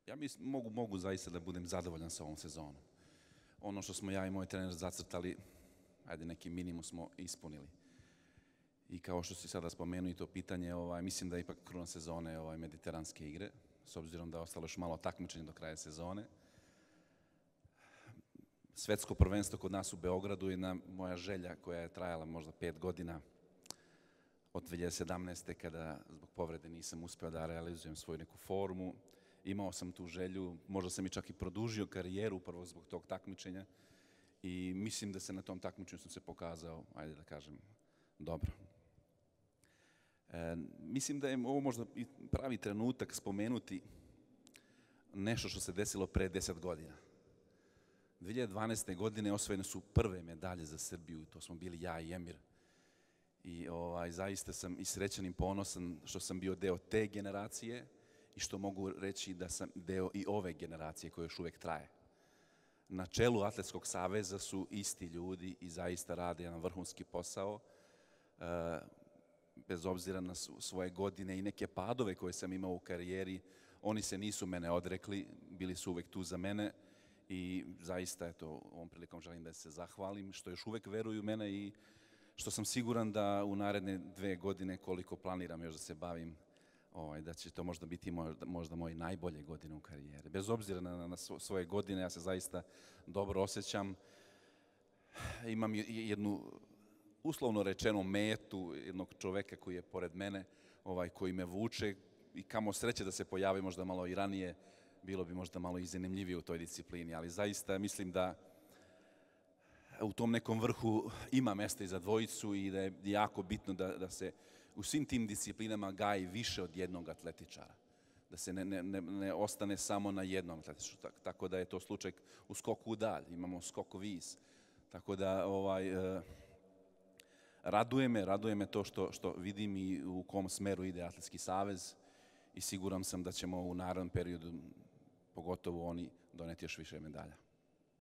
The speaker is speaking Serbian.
Ja mogu zaista da budem zadovoljan sa ovom sezonom. Ono što smo ja i moj trener zacrtali, ajde neki minimum smo ispunili. I kao što si sada spomenuo i to pitanje, mislim da je ipak kruna sezone mediteranske igre, s obzirom da je ostalo još malo takmičenja do kraja sezone. Svetsko prvenstvo kod nas u Beogradu je jedna moja želja koja je trajala možda 5 godina, od 2017. kada zbog povrede nisam uspeo da realizujem svoju neku formu. Imao sam tu želju, možda sam i čak i produžio karijeru upravo zbog tog takmičenja i mislim da se na tom takmičenju sam se pokazao, ajde da kažem, dobro. Mislim da je ovo možda i pravi trenutak spomenuti nešto što se desilo pre 10 godina. 2012. godine osvojene su prve medalje za Srbiju, to smo bili ja i Emir. I zaista sam i srećan i ponosan što sam bio deo te generacije i što mogu reći da sam deo i ove generacije koja još uvek traje. Na čelu Atletskog saveza su isti ljudi i zaista rade jedan vrhunski posao. Bez obzira na svoje godine i neke padove koje sam imao u karijeri, oni se nisu mene odrekli, bili su uvek tu za mene i zaista, eto, ovom prilikom želim da se zahvalim što još uvek veruju u mene i što sam siguran da u naredne 2 godine, koliko planiram još da se bavim, da će to možda biti možda moje najbolje godine u karijeri. Bez obzira na svoje godine, ja se zaista dobro osjećam. Imam jednu, uslovno rečeno, metu jednog čoveka koji je pored mene, koji me vuče i kamo sreće da se pojavi možda malo i ranije, bilo bi možda malo i zanimljivije u toj disciplini, ali zaista mislim da u tom nekom vrhu ima mesta i za dvojicu i da je jako bitno da se u svim tim disciplinama gaji više od jednog atletičara. Da se ne ostane samo na jednom atletičaru. Tako da je to slučaj u skoku u dalj, imamo skok u vis. Tako da raduje me to što vidim i u kom smeru ide Atletski savez i siguran sam da ćemo u narednom periodu, pogotovo oni, doneti još više medalja.